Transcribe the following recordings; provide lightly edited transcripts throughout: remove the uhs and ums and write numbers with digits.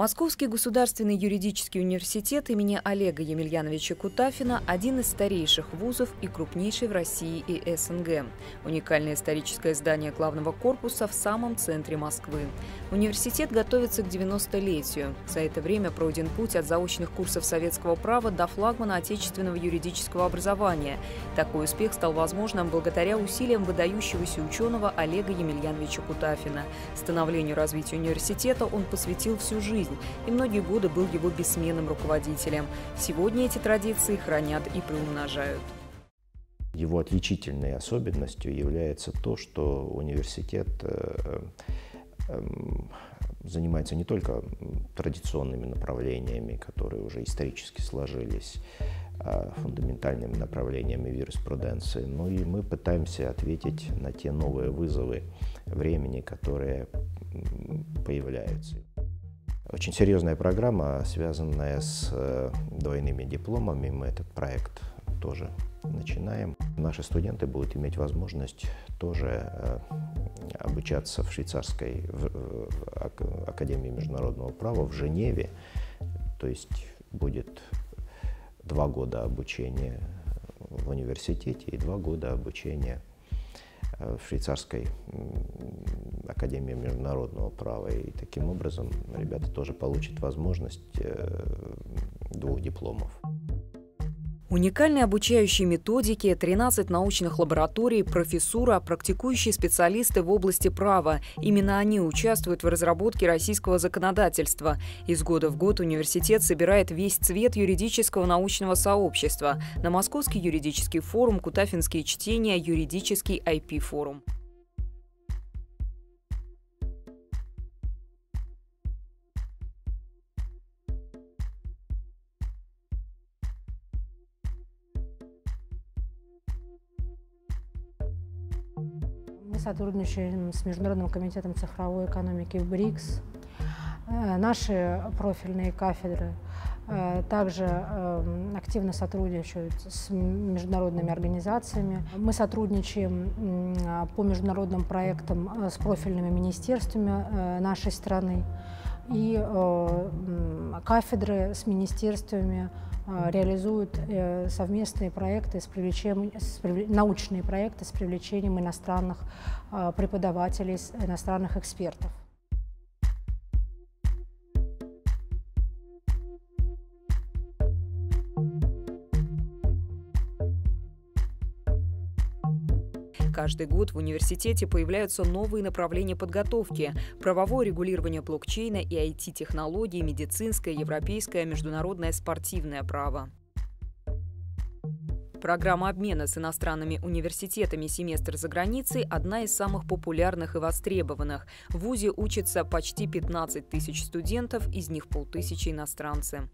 Московский государственный юридический университет имени Олега Емельяновича Кутафина – один из старейших вузов и крупнейший в России и СНГ. Уникальное историческое здание главного корпуса в самом центре Москвы. Университет готовится к 90-летию. За это время пройден путь от заочных курсов советского права до флагмана отечественного юридического образования. Такой успех стал возможным благодаря усилиям выдающегося ученого Олега Емельяновича Кутафина. Становлению и развитию университета он посвятил всю жизнь и многие годы был его бессменным руководителем. Сегодня эти традиции хранят и приумножают. Его отличительной особенностью является то, что университет занимается не только традиционными направлениями, которые уже исторически сложились, фундаментальными направлениями в юриспруденции, но и мы пытаемся ответить на те новые вызовы времени, которые появляются. Очень серьезная программа, связанная с двойными дипломами. Мы этот проект тоже начинаем. Наши студенты будут иметь возможность тоже обучаться в швейцарской академии международного права в Женеве. То есть будет 2 года обучения в университете и 2 года обучения в швейцарской академии международного права. И таким образом ребята тоже получат возможность 2 дипломов. Уникальные обучающие методики, 13 научных лабораторий, профессура, практикующие специалисты в области права. Именно они участвуют в разработке российского законодательства. Из года в год университет собирает весь цвет юридического научного сообщества. На Московский юридический форум, Кутафинские чтения, юридический IP-форум. Мы сотрудничаем с Международным комитетом цифровой экономики БРИКС. Наши профильные кафедры также активно сотрудничают с международными организациями. Мы сотрудничаем по международным проектам с профильными министерствами нашей страны. И кафедры с министерствами реализуют совместные проекты научные проекты с привлечением иностранных преподавателей, иностранных экспертов. Каждый год в университете появляются новые направления подготовки – правовое регулирование блокчейна и IT-технологий, медицинское, европейское, международное спортивное право. Программа обмена с иностранными университетами «Семестр за границей» – одна из самых популярных и востребованных. В вузе учатся почти 15 тысяч студентов, из них 500 иностранцы.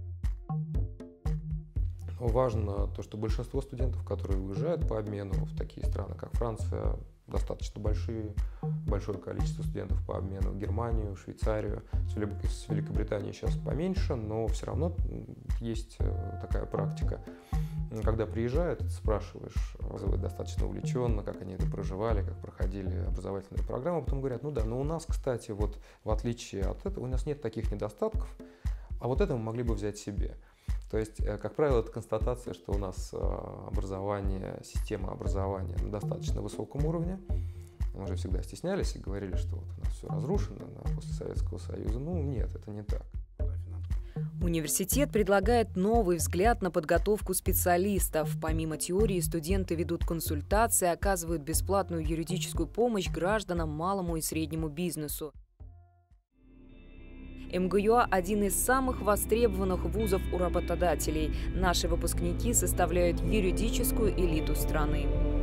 Важно то, что большинство студентов, которые уезжают по обмену в такие страны, как Франция, достаточно большое количество студентов по обмену в Германию, Швейцарию, с Великобританией сейчас поменьше, но все равно есть такая практика. Когда приезжают, ты спрашиваешь, вызывают достаточно увлеченно, как они это проживали, как проходили образовательные программы, потом говорят, ну да, но у нас, кстати, вот в отличие от этого, у нас нет таких недостатков, а вот это мы могли бы взять себе. То есть, как правило, это констатация, что у нас система образования на достаточно высоком уровне. Мы уже всегда стеснялись и говорили, что вот у нас все разрушено после Советского Союза. Ну, нет, это не так. Университет предлагает новый взгляд на подготовку специалистов. Помимо теории, студенты ведут консультации, оказывают бесплатную юридическую помощь гражданам, малому и среднему бизнесу. МГЮА – один из самых востребованных вузов у работодателей. Наши выпускники составляют юридическую элиту страны.